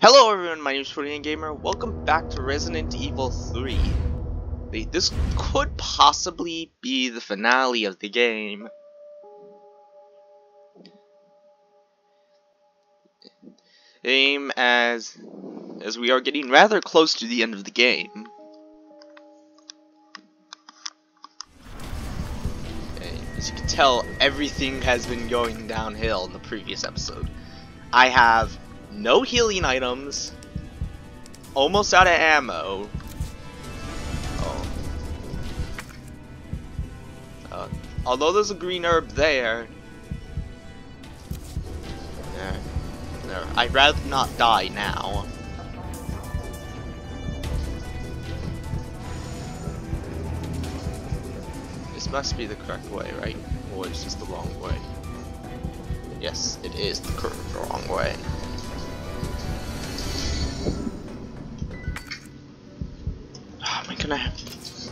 Hello everyone, my name is Florian Gamer. Welcome back to Resident Evil 3. This could possibly be the finale of the game. As we are getting rather close to the end of the game. Okay, as you can tell, everything has been going downhill in the previous episode. I have no healing items, almost out of ammo. Although there's a green herb there, I'd rather not die now. This must be the correct way, right? Or is this the wrong way? Yes, it is the wrong way. Oh, am I gonna have...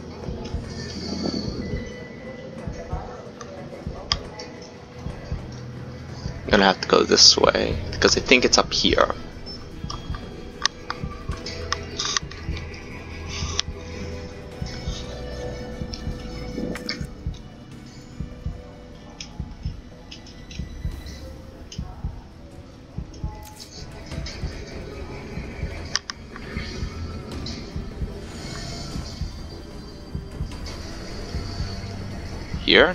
I'm gonna have to go this way, because I think it's up here. Here?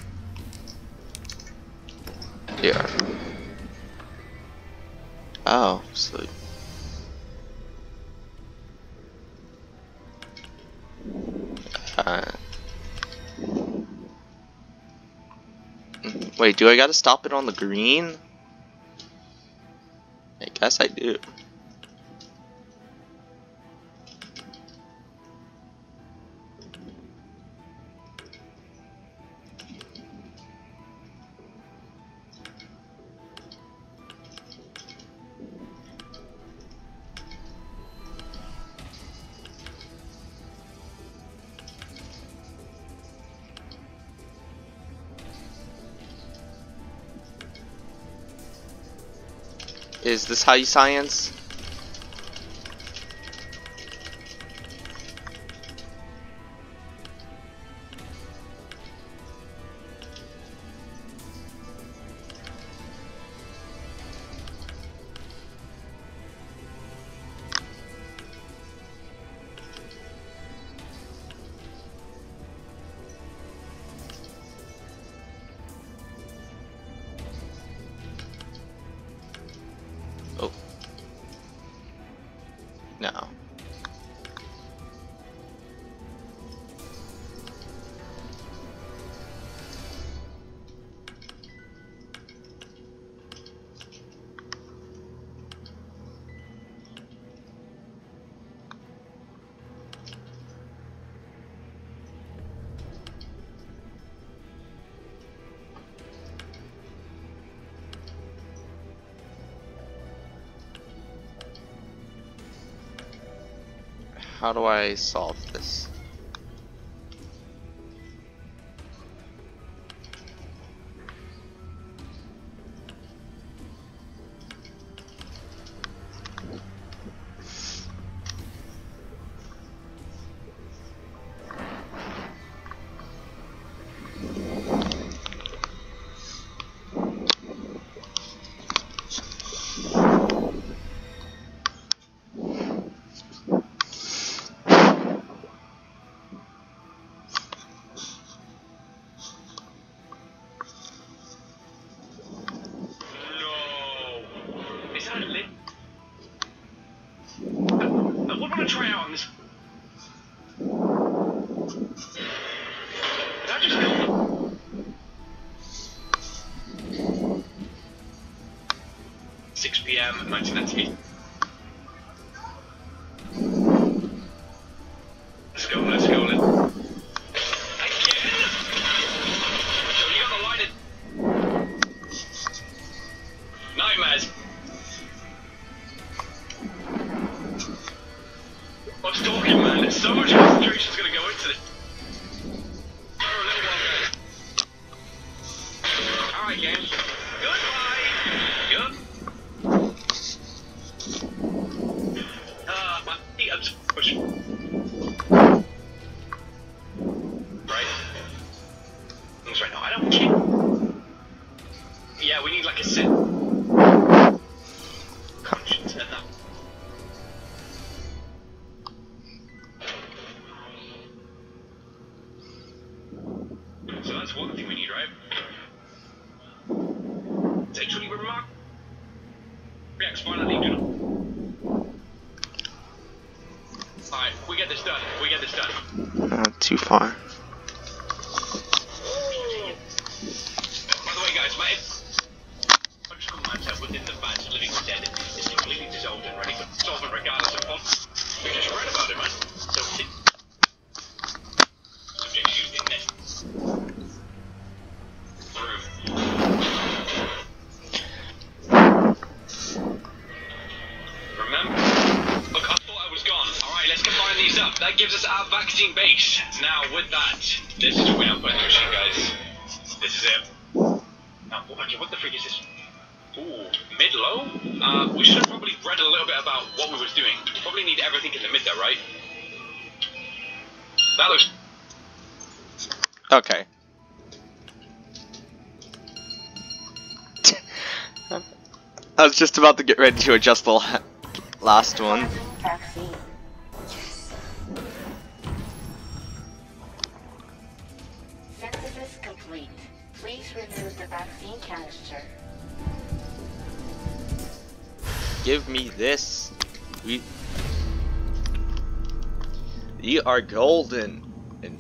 Here. Oh, so... Wait, do I gotta stop it on the green? I guess I do. Is this how you science? Oh. No. How do I solve this? Try out on this. Did I just go? 6 PM, 1998. Let's go, let's go, let's go. So you got the lighted nightmares. I'm stalking, man. There's so much concentration's gonna go into this. For a little while, guys. Alright, gang. Goodbye. Good. Rex, finally, you know. Alright, we get this done. We get this done. Not too far. By the way, guys, my electrical matter within the badge living or dead is completely dissolved and ready for solvent regardless of what. We just read about it, man. So, subject used in next room. Remember? Look, I thought I was gone. Alright, let's combine these up. That gives us our vaccine base. Now, with that, this is where I'm putting the machine, guys. This is it. Now, okay, what the freak is this? Ooh, mid-low? We should have probably read a little bit about what we was doing. We probably need everything in the mid there, right? That looks... Okay. I was just about to get ready to adjust the last one. Vaccine. Synthesis complete. Please remove the vaccine canister. Give me this. We are golden. And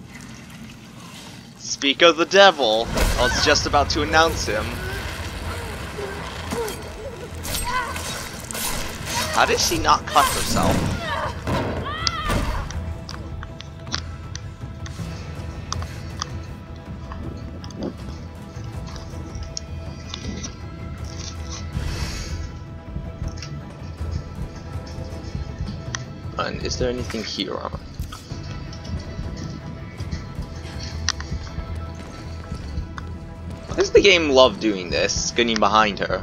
speak of the devil. I was just about to announce him. How did she not cut herself? And is there anything here? Why does the game love doing this? Getting behind her.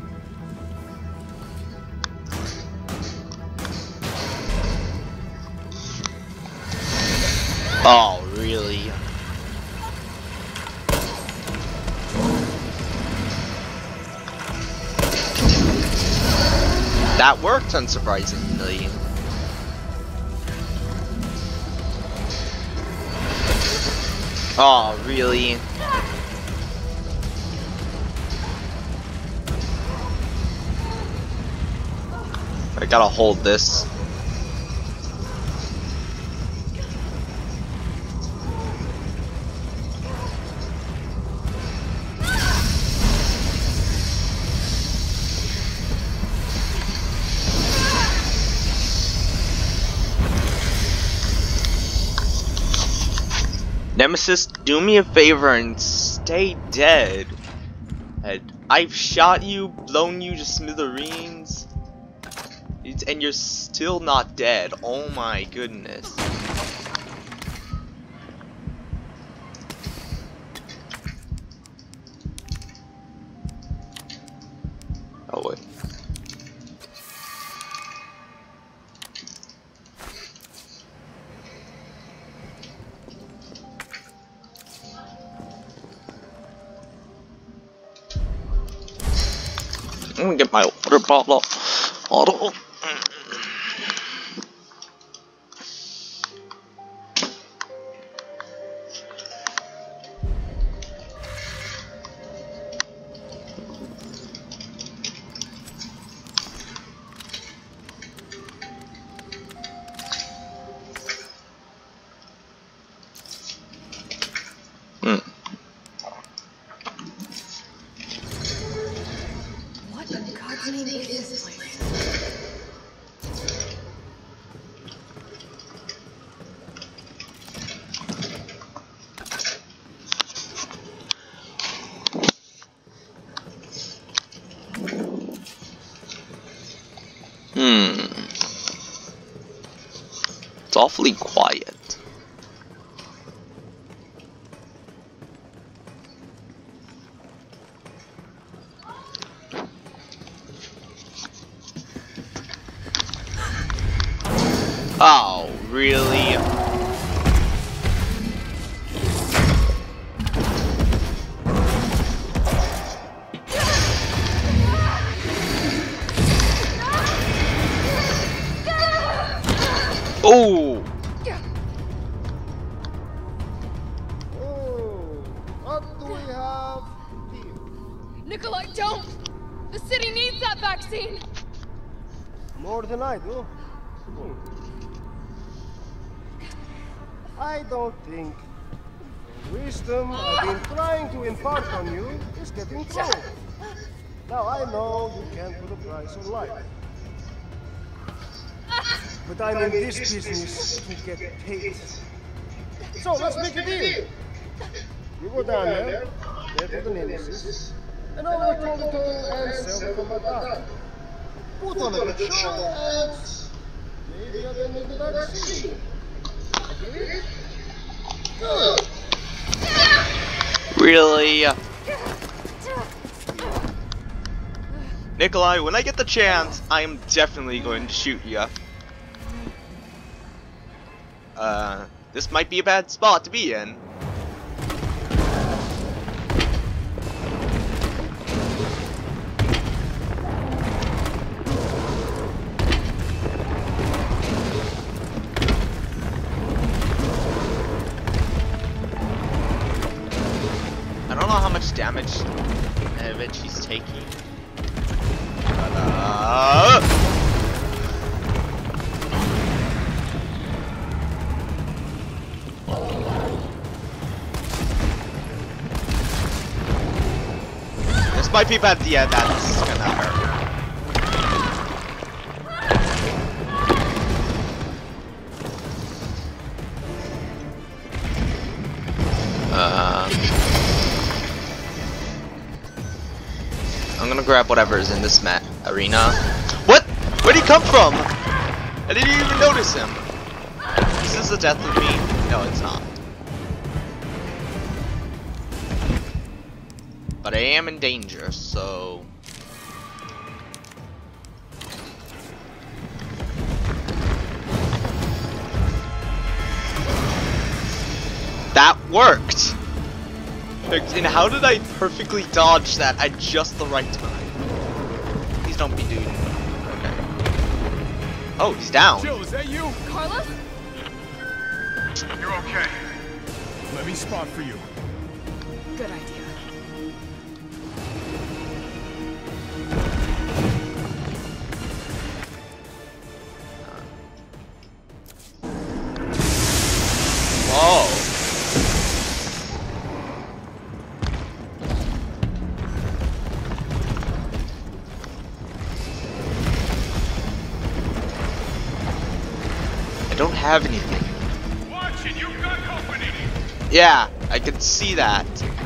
Oh, really? That worked, unsurprisingly. Oh, really? I gotta hold this. Nemesis, do me a favor and stay dead. I've shot you, blown you to smithereens, and you're still not dead. Oh my goodness. Oh wait. I'm gonna get my water bottle. What in God's name is this place? It's awfully quiet. Oh, really? Oh! What do we have here? Nikolai, don't! The city needs that vaccine! More than I do. I don't think the wisdom I've been trying to impart on you is getting through. Now I know you can't put a price on life. But I'm in this business to get paid. So let's make a deal. You go down there, get to the nemesis, and I'll return the total and sell the combat. Put on a good show and maybe I can make the vaccine. Okay? Good. Really? Nikolai, when I get the chance, I am definitely going to shoot you. This might be a bad spot to be in. I don't know how much damage she's taking. This might be bad. Yeah, that's gonna hurt. I'm gonna grab whatever's in this arena. What? Where'd he come from? I didn't even notice him. Is this the death of me? No, it's not. But I am in danger, so... That worked! And how did I perfectly dodge that at just the right time? Please don't be dude. Okay. Oh, he's down. Jill, is that you? Carlos? You're okay. Let me spot for you. Good idea. Whoa. I don't have anything. Watch it, you've got company. Yeah, I can see that.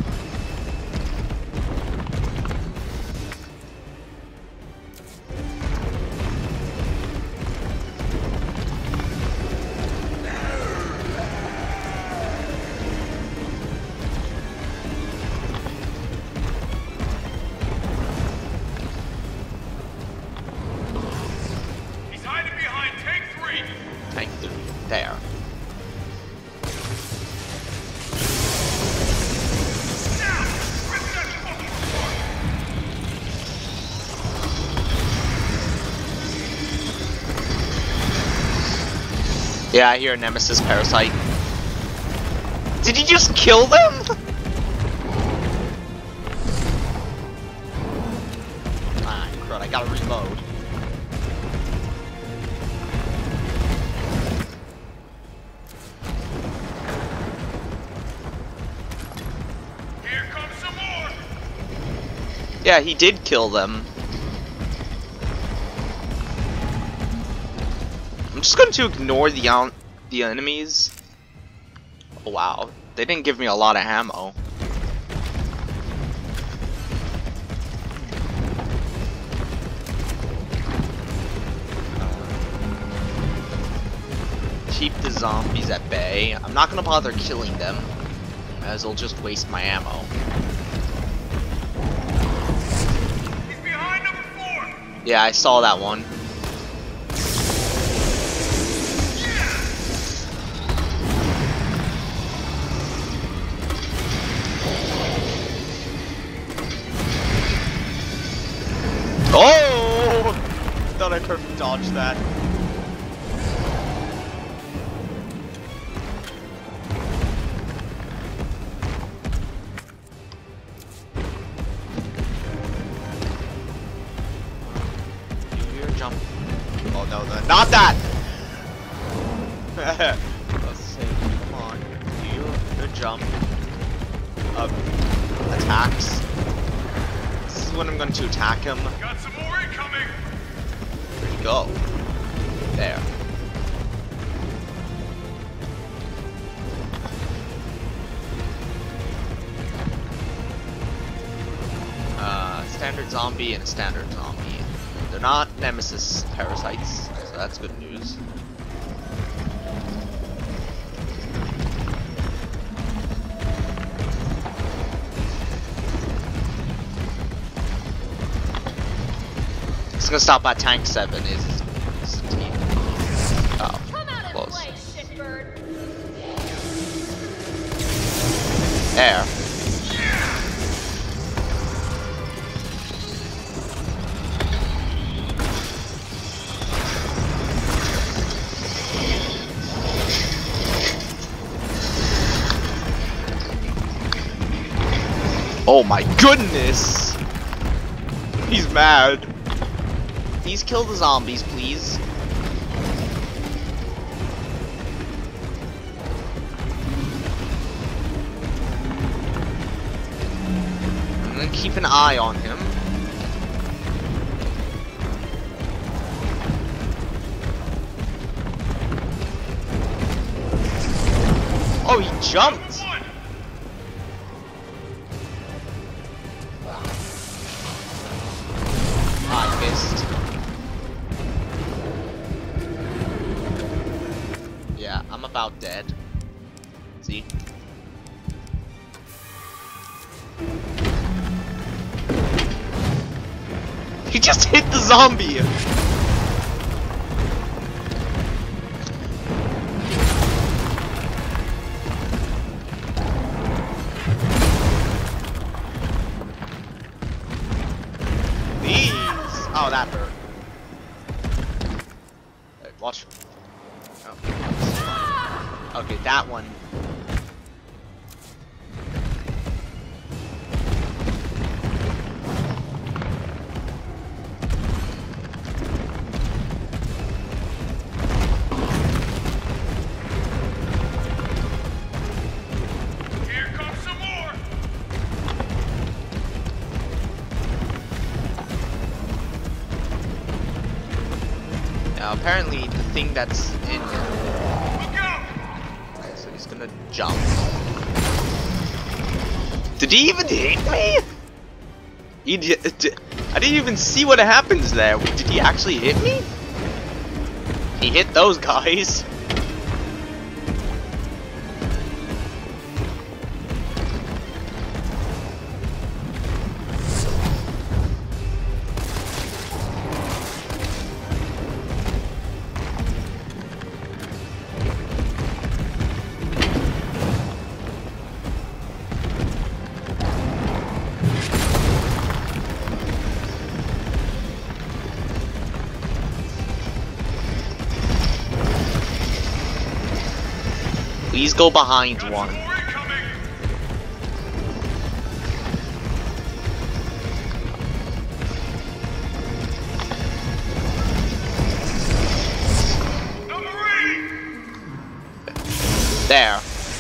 He's hiding behind tank 3. Tank 3. There. Now, rip that fucking Yeah, I hear a Nemesis Parasite. Did you just kill them? Ah, crud, I gotta reload. Here comes some more. Yeah, he did kill them. I'm just going to ignore the enemies. Oh, wow, they didn't give me a lot of ammo. Keep the zombies at bay. I'm not gonna bother killing them, as it'll just waste my ammo. He's behind number 4. Yeah, I saw that one. Oh! Thought I perfect dodged that. jump. Oh no, not that! Let's see. Come on. Do the jump. Attacks. This is when I'm going to attack him. Got some more incoming. Where'd he go? There. Standard zombie and a standard zombie. They're not Nemesis parasites, so that's good news. It's gonna stop at tank 7 is oh, close. There. Oh my goodness! He's mad. Please kill the zombies, please. I'm gonna keep an eye on him. Oh, he jumped! I missed. Yeah, I'm about dead. See? He just hit the zombie! Oh, that hurt. Hey, watch. Oh. Okay, that one. Here comes some more. Now, apparently, the thing that's in. Look out! Okay, so he's gonna jump. Did he even hit me? I didn't even see what happens there. Did he actually hit me? He hit those guys. Please go behind Got one. some more incoming. A Marine. There.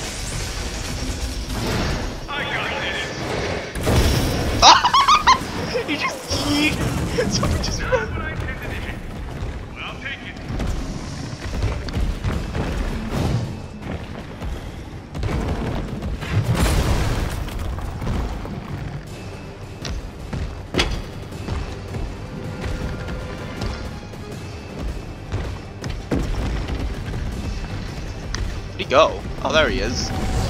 I got it. He just Somebody just That's what I intended to hit. Well, I'll take it. Where'd he go? Oh, there he is.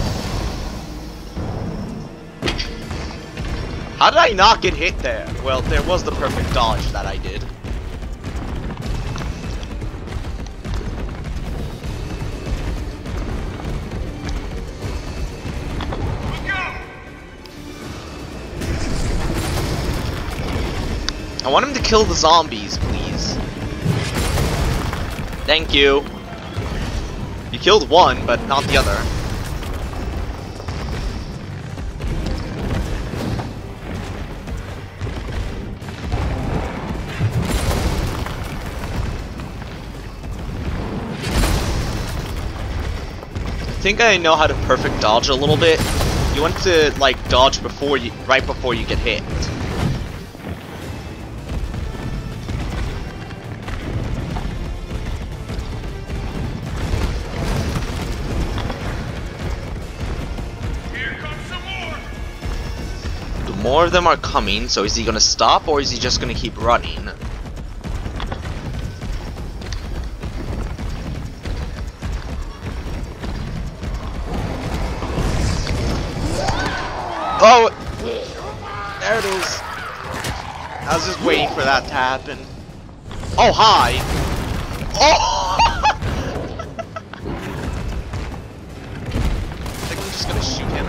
How did I not get hit there? Well, there was the perfect dodge that I did. Look out! I want him to kill the zombies, please. Thank you. You killed one, but not the other. think I know how to perfect dodge a little bit. You want to like dodge right before you get hit. Here comes some more. The more of them are coming, so is he gonna stop or is he just gonna keep running? Oh! There it is. I was just waiting for that to happen. Oh, hi! Oh! I think I'm just gonna shoot him.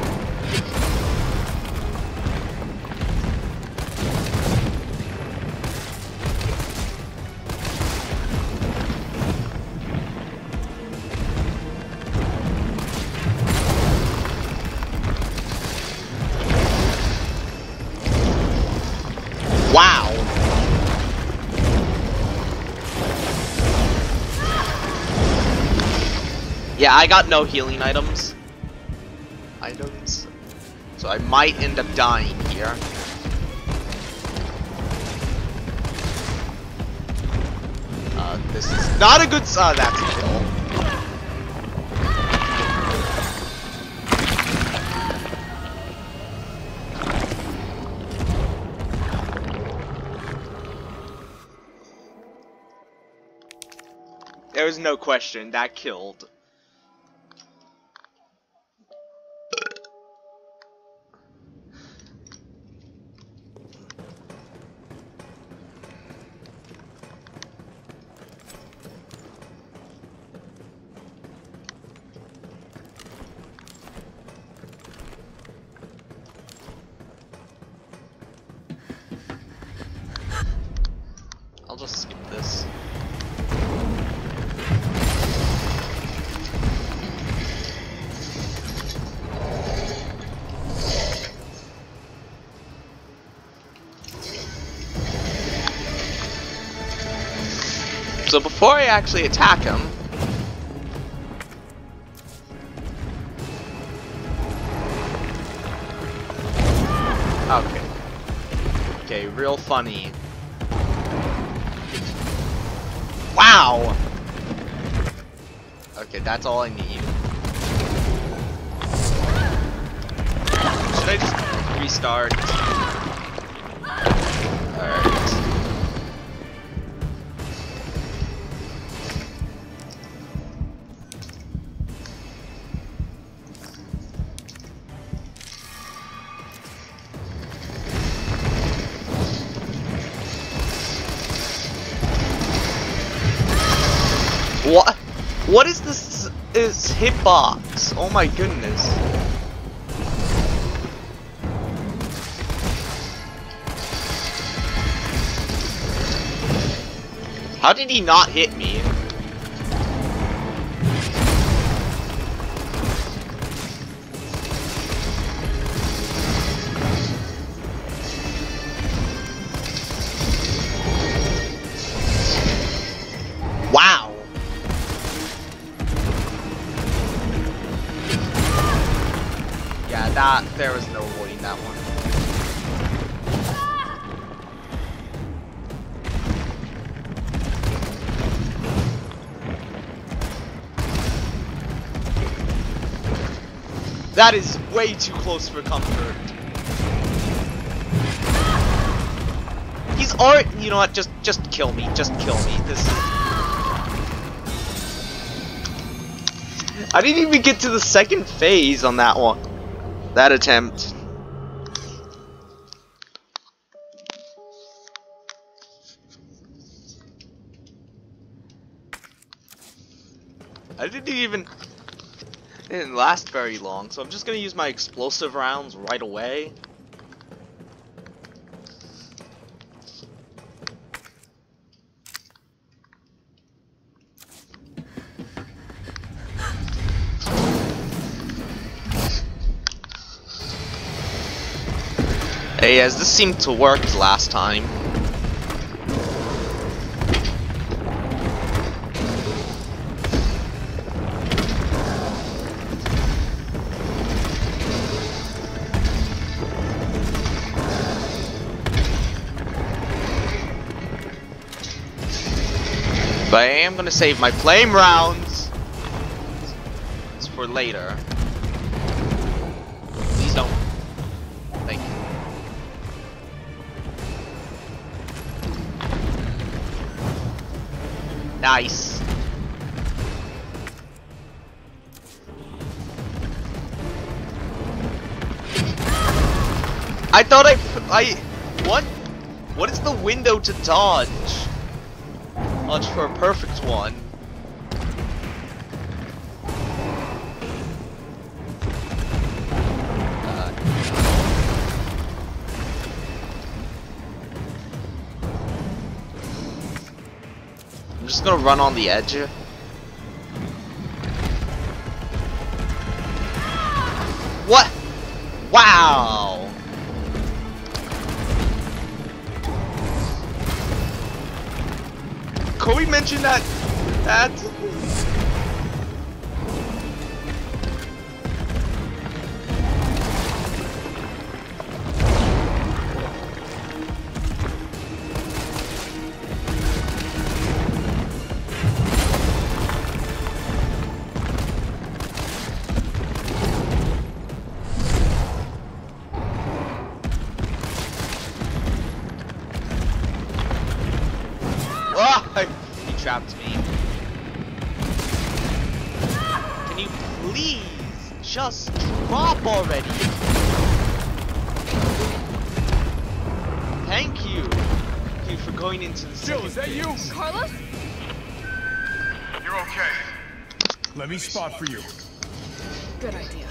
Wow! Yeah, I got no healing items. So I might end up dying here. This is not a good sign. That's a kill. There was no question, that killed. I'll just skip this. So before I actually attack him, okay, real funny. Wow. Okay, that's all I need. Should I just restart? Alright. What? What is this? Is hitbox? Oh my goodness. How did he not hit me? Wow. Yeah, there was no avoiding that one. That is way too close for comfort. He's already, you know what, just kill me, just kill me. This I didn't even get to the second phase on that one. That attempt. It didn't last very long, so I'm just gonna use my explosive rounds right away. Hey, as this seemed to work last time. But I am gonna save my flame rounds. It's for later. Please don't. Thank you. Nice. I thought what? What is the window to dodge? Dodge for a perfect one. I'm just gonna run on the edge. What? Wow! Kobe mentioned that. He trapped me. Can you please just drop already? Thank you. Thank you for going into the Jill, is that you? Carlos? You're okay. Let me spot for you. Good idea.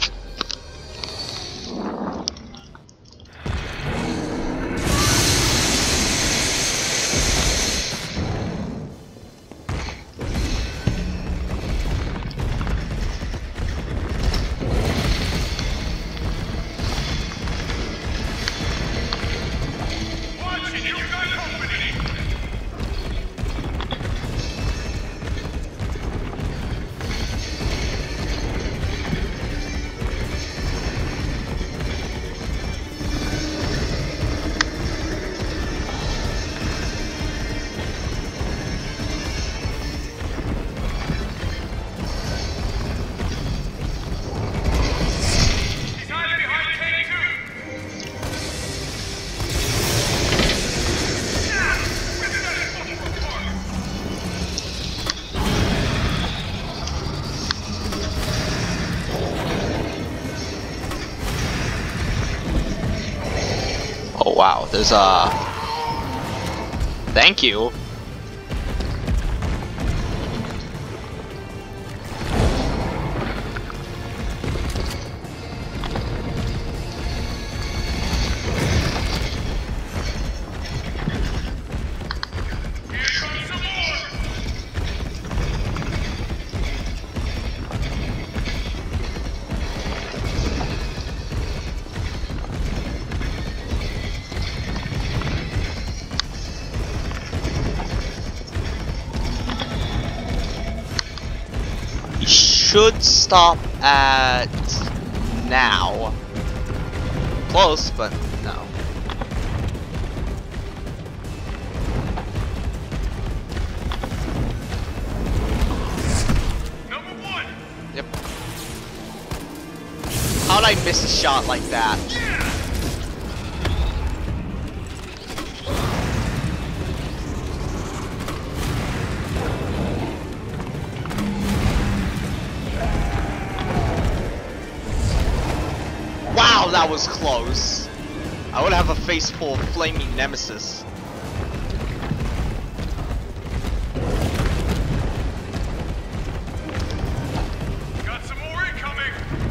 Oh wow, there's thank you. Should stop at now. Close, but no. Number one. Yep. How'd I miss a shot like that? Wow, that was close. I would have a face full of flaming nemesis. Got some more incoming.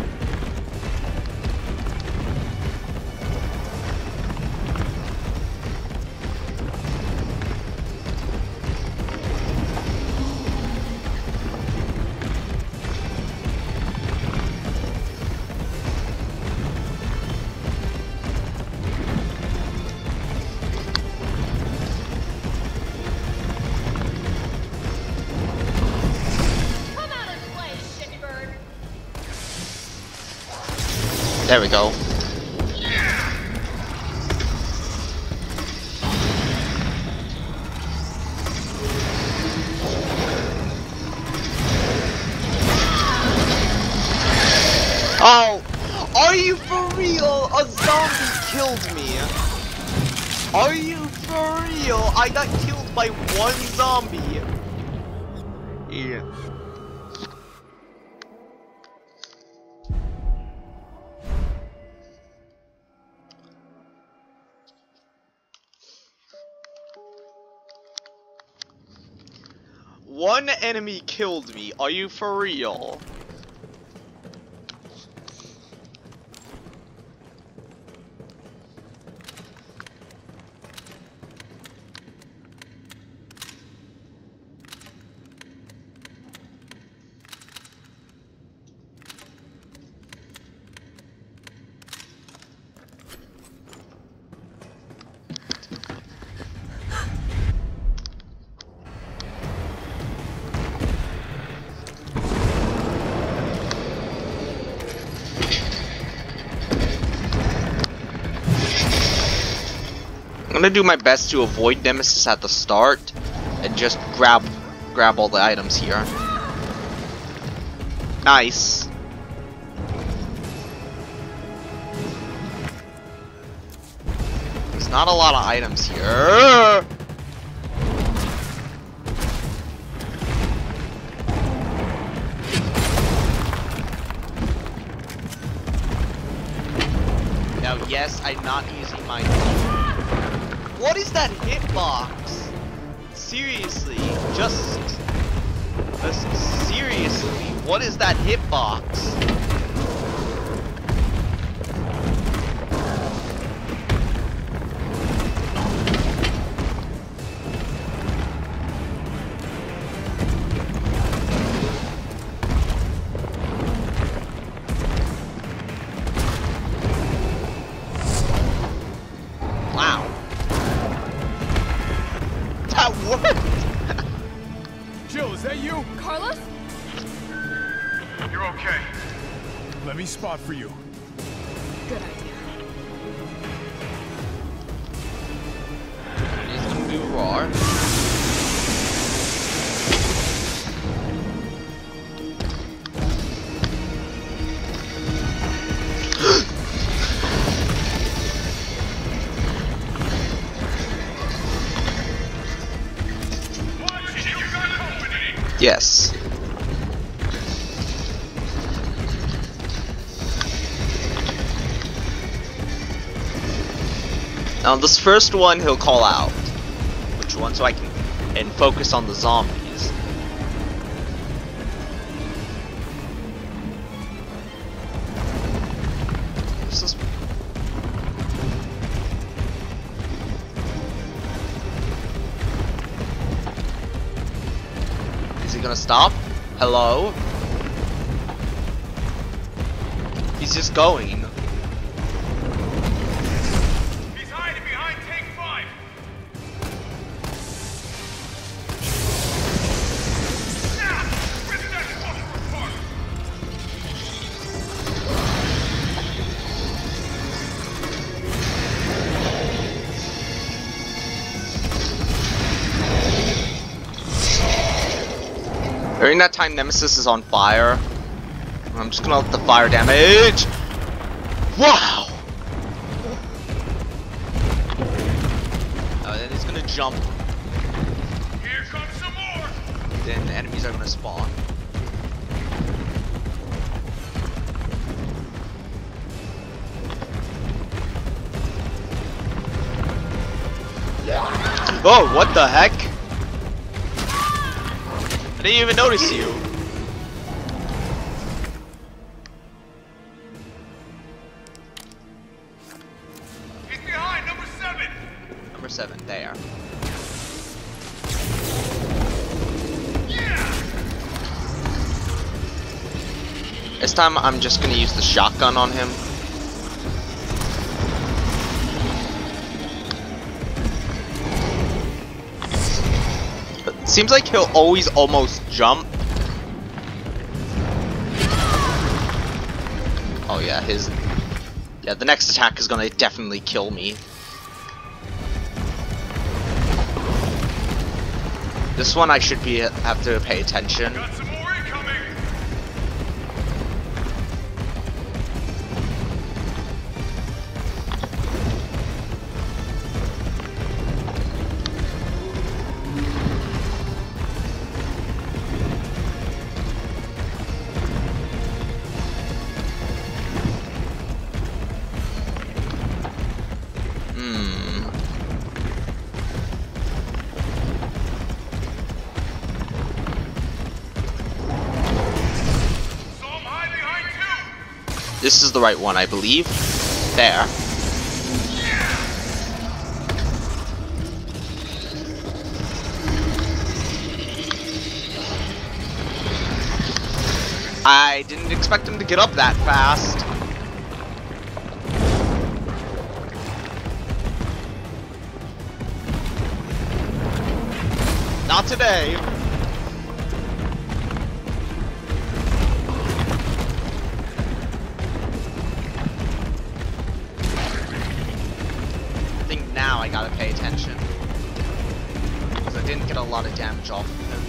There we go. Oh, are you for real? A zombie killed me. Are you for real? I got killed by one zombie. Yeah. One enemy killed me. Are you for real? I'm gonna do my best to avoid Nemesis at the start and just grab all the items here. Nice. There's not a lot of items here. Now, yes, I'm not using my... What is that hitbox? Seriously, seriously, what is that hitbox? Wow. That worked! Jill, is that you? Carlos? You're okay. Let me spot for you. Good idea. He's gonna do roar. Yes. Now this first one he'll call out. Which one, so I can focus on the zombies. This is... Is he gonna stop? Hello? He's just going. He's hiding behind tank 5. Now, rip that fucker apart. During that time, Nemesis is on fire. I'm just gonna let the fire damage. Wow! Then he's gonna jump. Here comes some more. Then the enemies are gonna spawn. Oh, what the heck? I didn't even notice you. He's behind number 7. Number 7, there. Yeah. This time I'm just gonna use the shotgun on him. Seems like he'll always almost jump. Oh yeah, the next attack is gonna definitely kill me. This one I should have to pay attention. Got some more incoming. This is the right one, I believe. There. I didn't expect him to get up that fast. Not today. I think now I gotta pay attention. Because I didn't get a lot of damage off of him.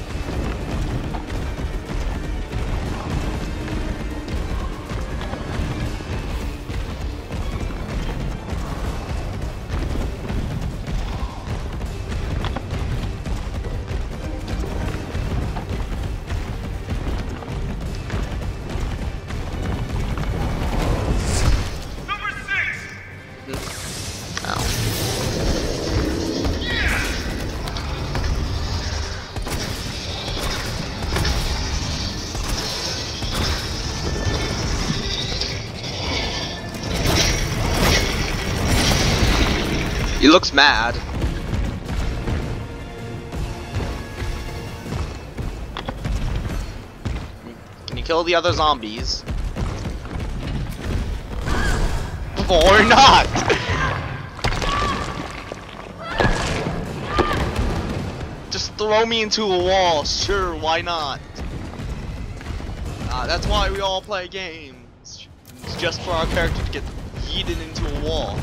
He looks mad. Can you kill the other zombies? Or not? Just throw me into a wall. Sure, why not? That's why we all play games. It's just for our character to get yeeted into a wall.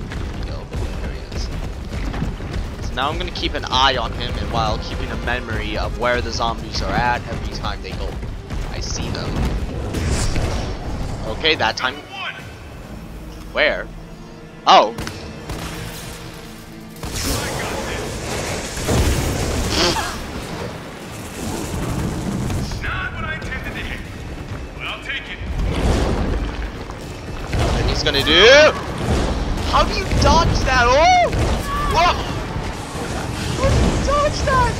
Now I'm gonna keep an eye on him, and while keeping a memory of where the zombies are at every time they go, I see them. Okay, that time. Where? Oh. Not what I intended to hit. But I'll take it. And he's gonna do. How do you dodge that? Oh! Whoa! Dodge that!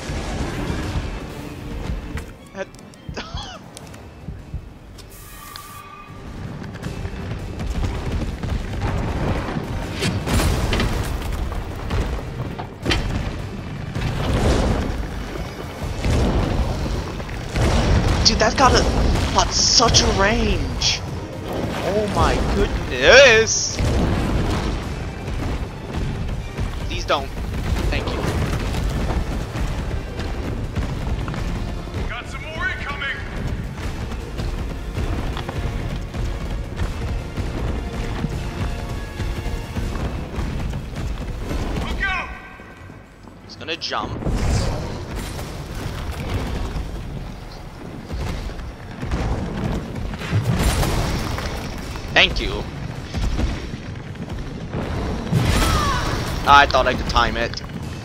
Dude, that got such a range. Oh my goodness! Please don't. Thank you. Got some more incoming. Look out! He's gonna jump. Thank you. I thought I could time it.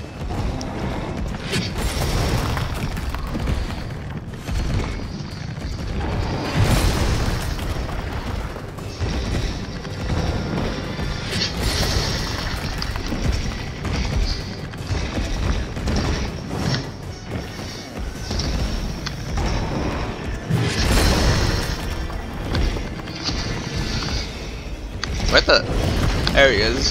Where the? There he is.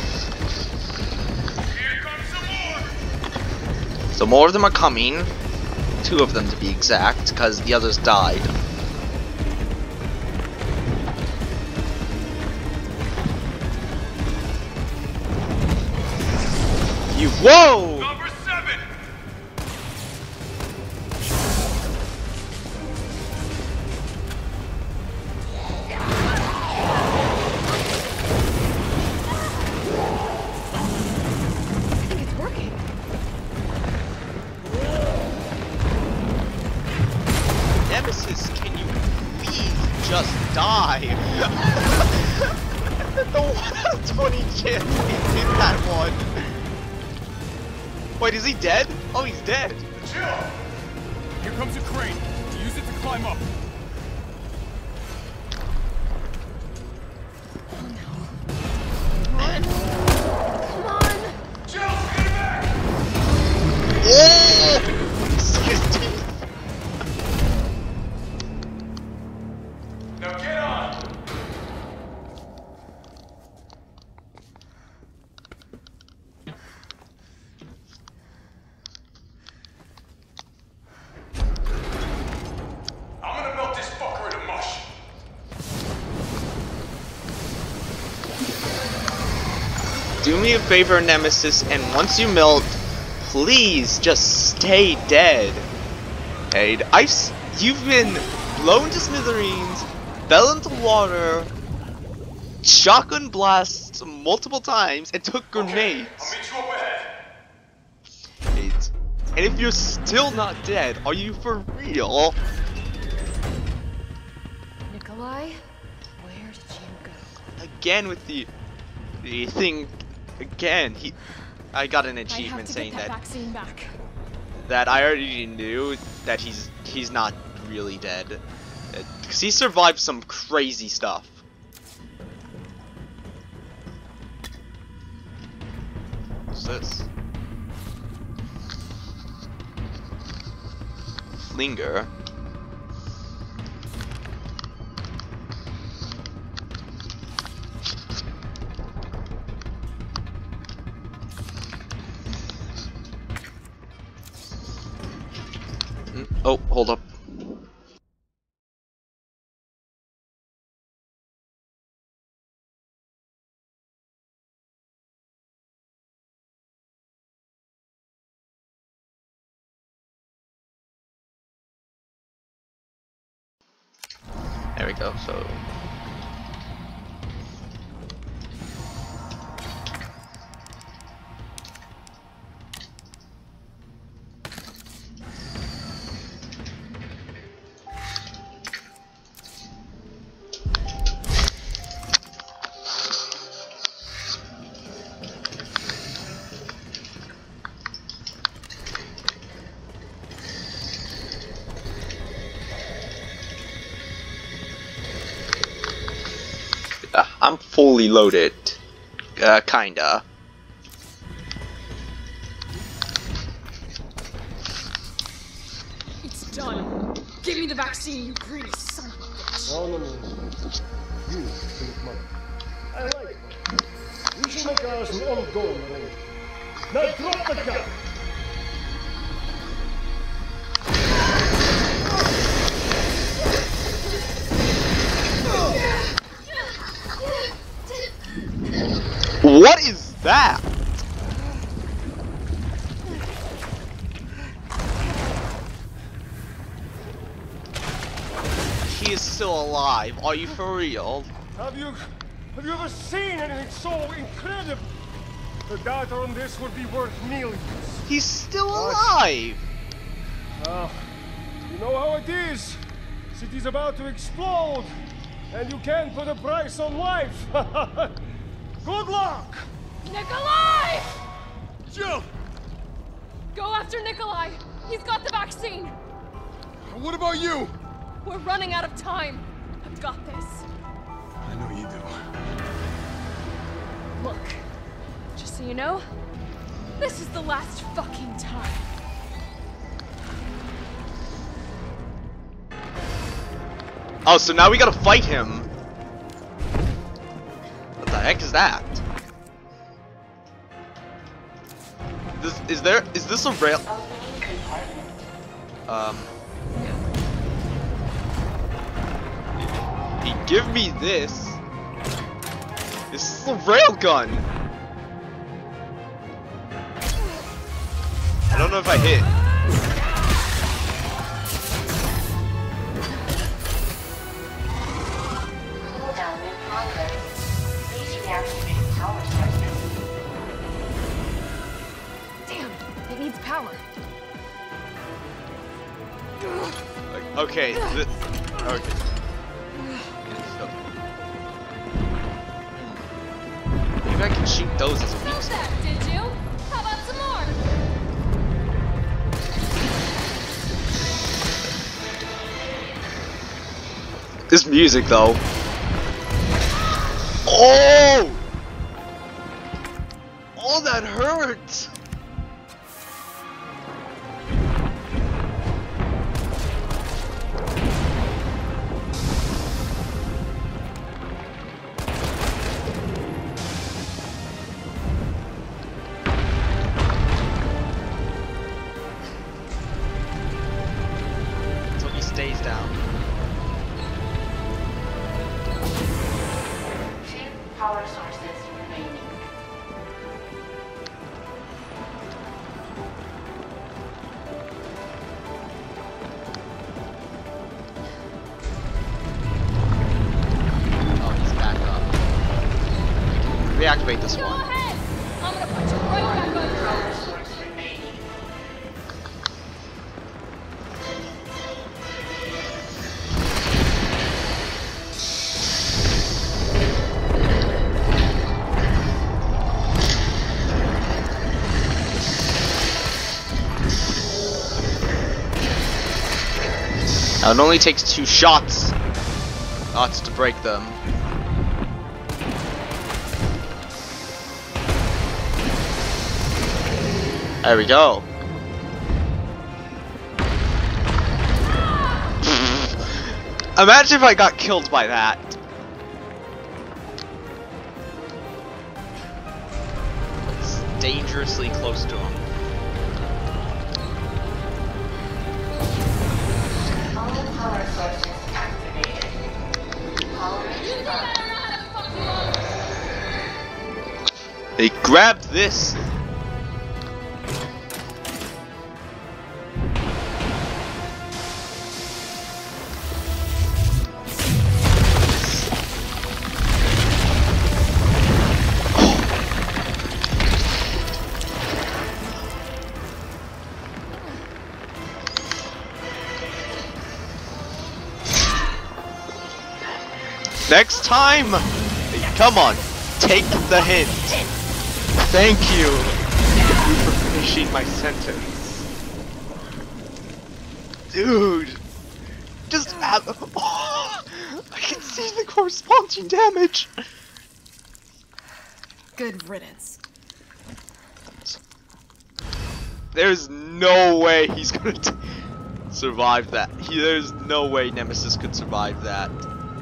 Here comes some more. So more of them are coming. 2 of them to be exact, because the others died. You whoa! Number 7. Nemesis, can you please just die? The 1 out of 20 chance he did that one. Wait, is he dead? Oh, he's dead. Chill. Here comes a crane. Use it to climb up. Chill, get back. Oh! Excuse me. Now get on. do me a favor, Nemesis, and once you melt, please just stay dead. Hey, you've been blown to smithereens, fell into water, shotgun blasts multiple times, and took grenades. I'll meet you up ahead. And if you're still not dead, are you for real? Nikolai, where did you go? Again with the thing. Again, I got an I have achievement to saying get that vaccine back. that I already knew that he's not really dead, because he survived some crazy stuff. What's this? Flinger. Oh, hold up. There we go, so... I'm fully loaded. Kinda. It's done. Give me the vaccine, you greedy son of a bitch. No. You think money. I like money. We should make ours an ongoing arrangement. Now drop the gun! What is that? He is still alive. Are you for real? Have you ever seen anything so incredible? The data on this would be worth millions. He's still alive. You know how it is. City's about to explode, and you can't put a price on life. Good luck! Nikolai! Jill! Go after Nikolai! He's got the vaccine! What about you? We're running out of time. I've got this. I know you do. Look, just so you know, this is the last fucking time. Oh, so now we gotta fight him. What the heck is that? Is this a rail? Opening compartment. He give me this. This is a railgun. I don't know if I hit. Cooldown in progress. Please reactivate power sources. Damn, it needs power. Okay. Okay. Maybe I can shoot those as a Felt weak spot. that, did you? How about some more? This music, though. Oh! Oh, that hurts! Until he stays down. 2 power sources remaining. activate this Go one. ahead! I'm gonna put you right back on track. Power source remaining. Now it only takes 2 shots to break them. There we go. Imagine if I got killed by that. It's dangerously close to him. All power sources activated. Power is on. They grabbed this. Next time! Come on, take the hint. Thank you for finishing my sentence. Dude! Just have. Oh, I can see the corresponding damage! Good riddance. There's no way he's gonna survive that. There's no way Nemesis could survive that.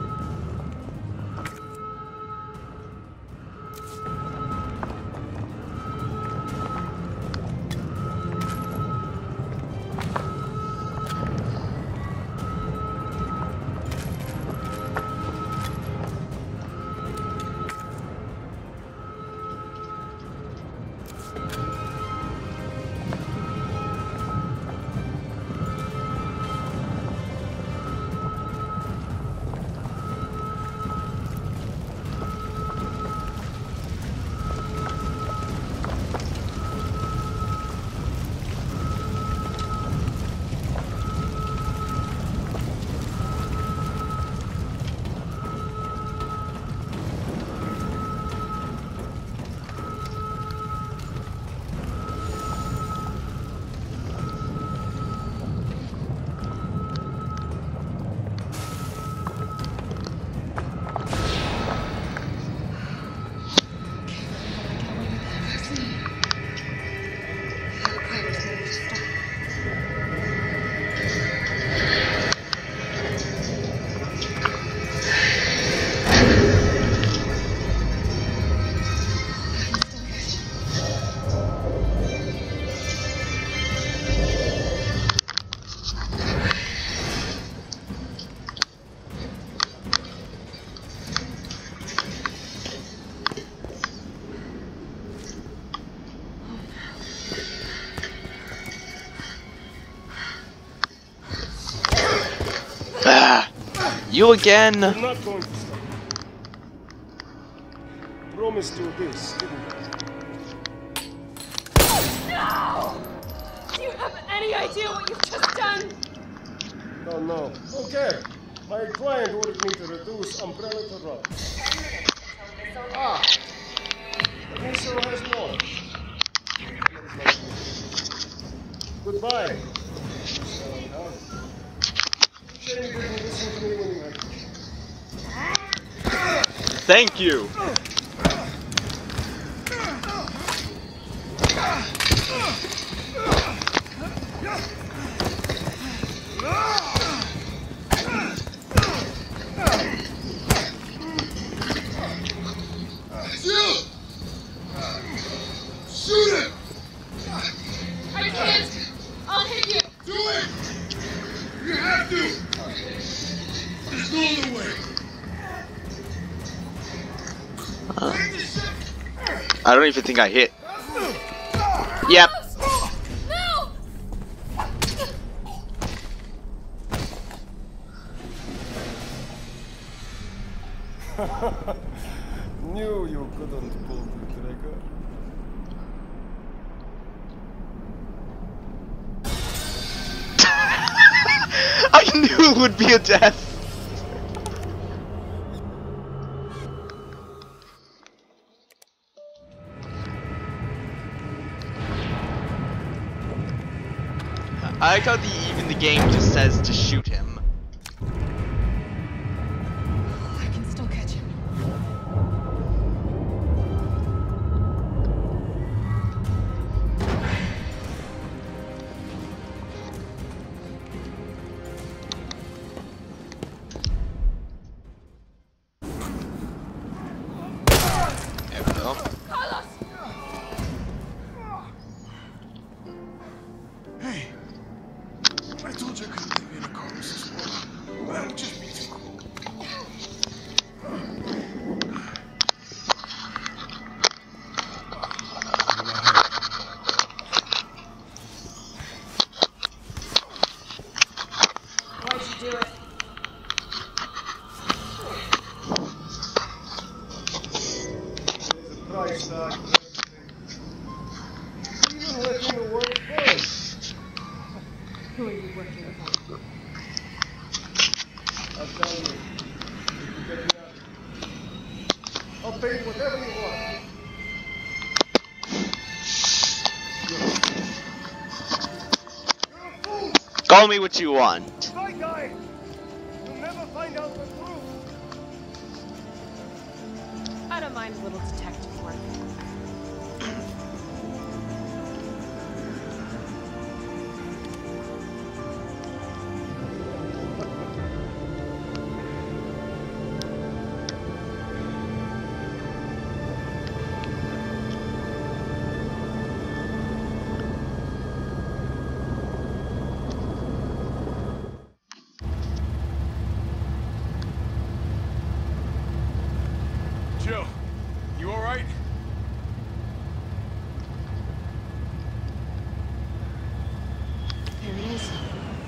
You again? We're not going to stop. Promised you this, didn't I? No! Do you have any idea what you've just done? Oh no. Okay. My client ordered me to reduce Umbrella to rubble. 10 minutes until missile. Ah! The missile has launched. Goodbye. Shame you didn't listen to me when you had to. Thank you. Shoot him! I can't! I'll hit you! Do it! You have to! There's no other way. I don't even think I hit. Yep. No! Knew you couldn't pull good. I knew it would be a death. I like how even the game just says to shoot him. I can still catch him. There we go. Hey, I told you I couldn't leave you in a car with this one. That would just be too cool. Why'd you do it? There's a price tag. Even letting the work first. Who are you working with? I'll tell you. You get me out of here. I'll pay you whatever you want. You're a fool! Call me what you want. Try, guy! You'll never find out the truth. I don't mind a little detective work. Jill, you alright? There it is.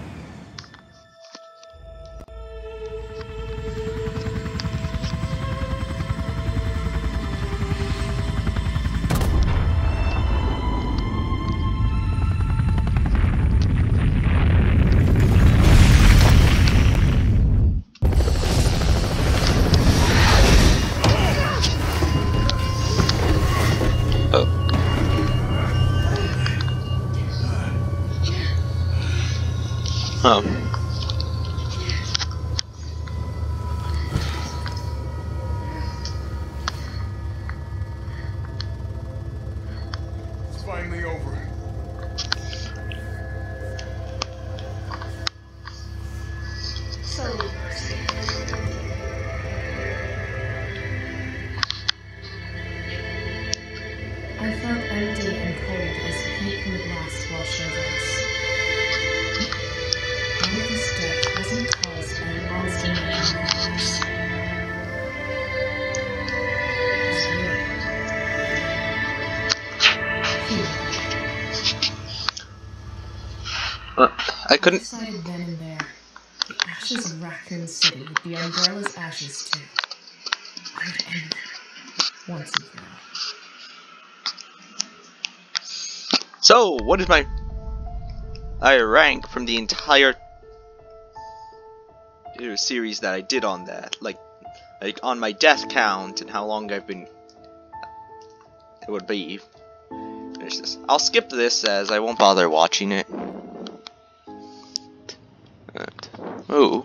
It's finally over. So, I felt empty and cold as heat from the blast washed over us. All of this death wasn't caused by a monster making virus. It was real. Human. I couldn't. Decided then and there. The ashes of Raccoon City would be Umbrella's ashes too. I would end them. Once and for all. So, what is my rank from the entire series that I did on that? Like on my death count and how long I've been. It would be. Finish this. I'll skip this as I won't bother watching it. Oh,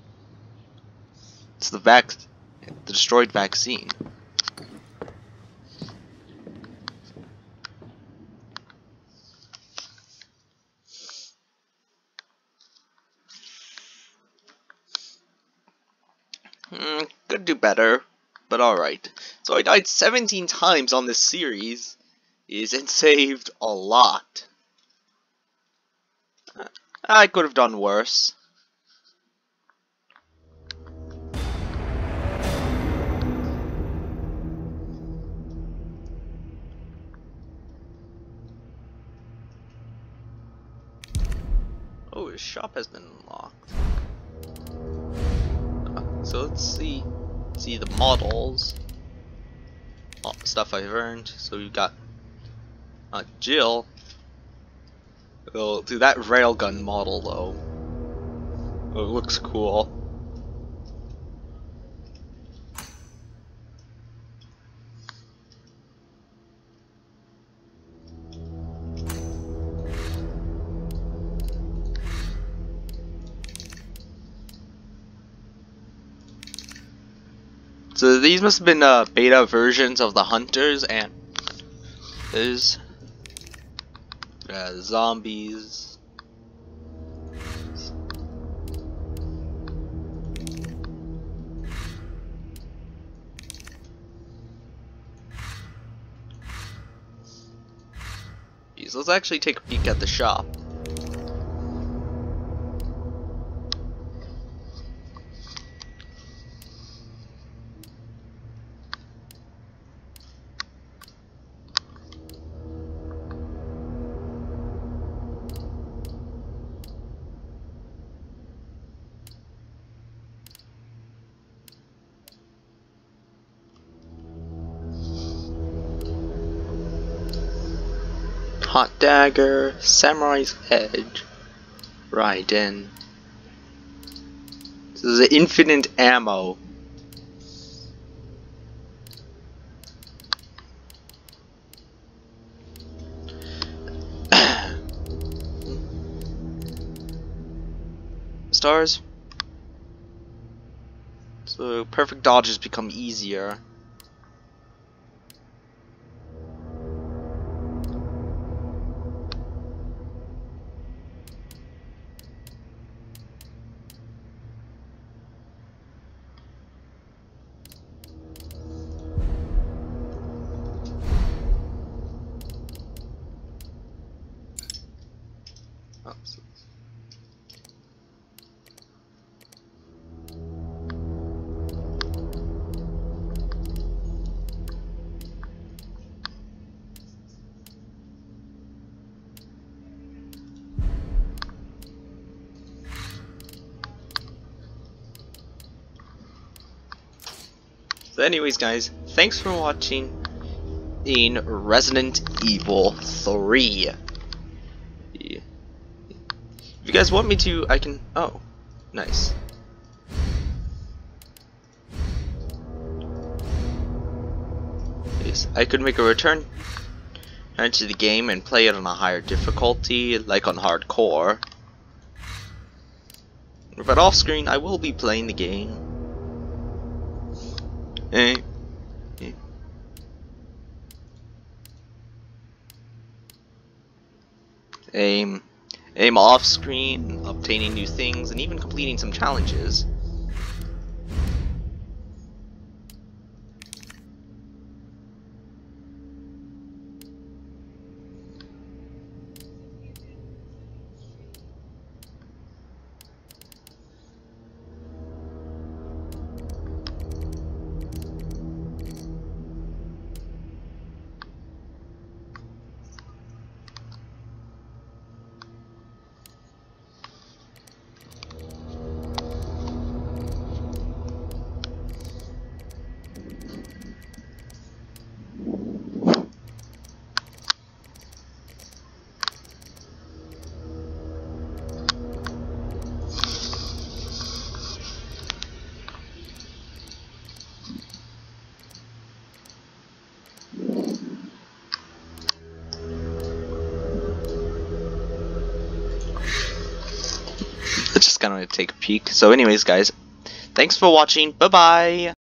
it's the destroyed vaccine. Could do better, but alright. So I died 17 times on this series, and saved a lot. I could have done worse. Oh, his shop has been unlocked. So let's see the models. all stuff I've earned. So we've got Jill. Oh, dude, that railgun model though. Oh, it looks cool. So these must have been beta versions of the hunters, and there's zombies. Jeez, let's actually take a peek at the shop. Hot Dagger, Samurai's Edge, Raiden. This is infinite ammo. Stars. So perfect dodges become easier. So anyways guys, thanks for watching in Resident Evil 3. If you guys want me to, I can... Oh, nice. Yes, I could make a return to the game and play it on a higher difficulty, like on hardcore. But off screen, I will be playing the game. Aim off screen, obtaining new things, and even completing some challenges. Just gonna take a peek. So anyways guys, thanks for watching. Bye bye.